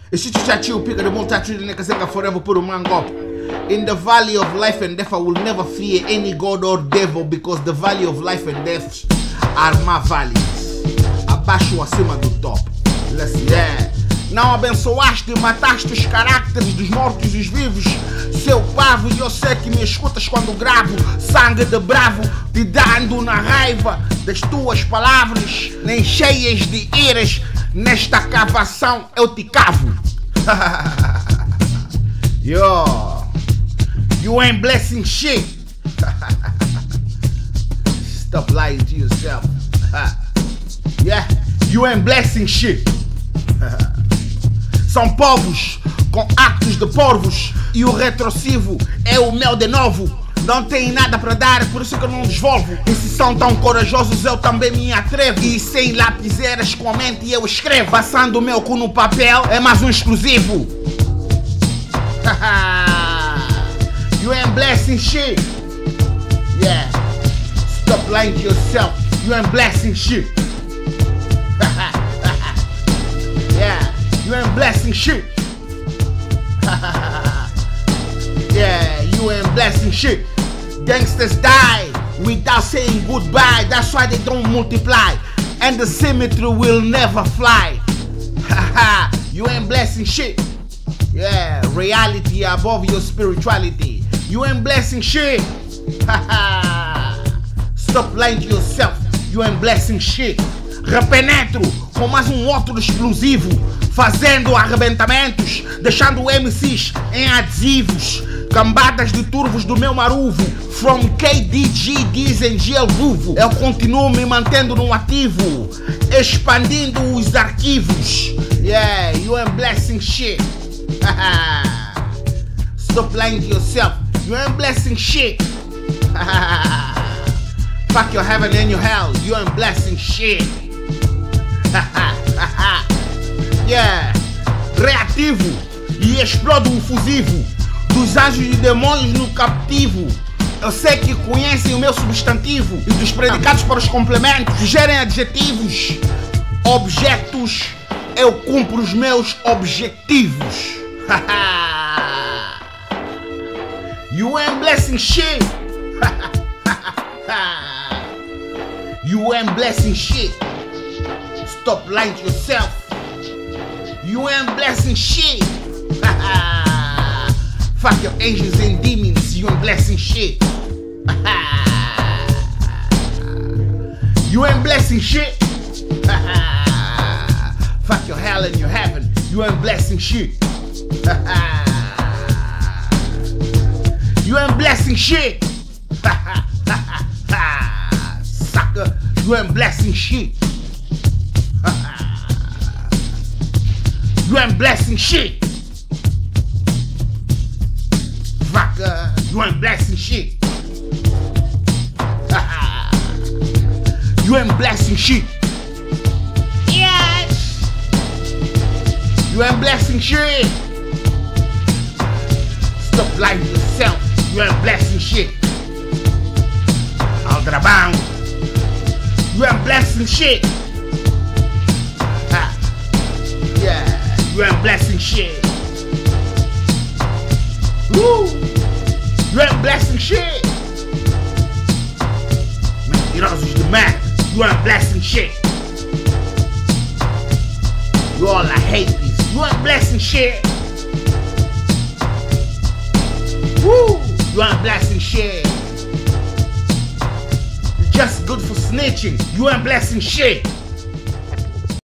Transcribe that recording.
It's Chichachi pick the multitude in the forever put a man up. In the valley of life and death, I will never fear any god or devil, because the valley of life and death are my valleys. Abaixo acima do top. Let's yeah. Não abençoaste e mataste os caracteres dos mortos e os vivos, seu pavo, e eu sei que me escutas quando gravo. Sangue de bravo, te dando na raiva das tuas palavras, nem cheias de iras. Nesta cavação eu te cavo. Yo, you ain't blessing shit. Stop lying to yourself. Yeah, you ain't blessing shit. São povos com actos de porvos, e o retrocivo é o meu de novo. Não tem nada para dar, por isso que eu não devolvo. E se são tão corajosos, eu também me atrevo. E sem lapiseiras com a mente eu escrevo. Passando o meu cu no papel, é mais um exclusivo. You ain't blessing shit. Yeah. Stop lying to yourself. You ain't blessing shit. Yeah. You ain't blessing shit. Yeah, you ain't blessing shit. Gangsters die without saying goodbye. That's why they don't multiply, and the symmetry will never fly. You ain't blessing shit. Yeah, reality above your spirituality. You ain't blessing shit. Stop lying to yourself. You ain't blessing shit. Repenetro com mais um outro explosivo, fazendo arrebentamentos, deixando MCs em adesivos. Cambadas de turvos do meu maruvo. From KDG dizem GL Vuvo. Eu continuo me mantendo no ativo, expandindo os arquivos. Yeah, you ain't blessing shit. Stop lying to yourself. You ain't blessing shit. Fuck your heaven and your hell. You ain't blessing shit. Yeah, reativo e explodo o fusivo dos anjos e demônios no captivo. Eu sei que conhecem o meu substantivo, e dos predicados para os complementos gerem adjetivos. Objetos, eu cumpro os meus objetivos. You ain't blessing shit. You ain't blessing shit. Stop lying to yourself. You ain't blessing shit. Fuck your angels and demons. You ain't blessing shit. You ain't blessing shit. Fuck your hell and your heaven. You ain't blessing shit. You ain't blessing shit. Sucker, you ain't blessing shit. You ain't blessing shit. Fucker, you ain't blessing shit. You ain't blessing shit. Yes. You ain't blessing shit. Stop lying to yourself. You ain't blessing shit. Aldrabão. You ain't blessing shit. Yeah. You ain't blessing shit. Woo! You ain't blessing shit. Mentirosos demais. You ain't blessing shit. You all I hate this. You ain't blessing shit. Woo! You ain't blessing shit. You're just good for snitching. You ain't blessing shit.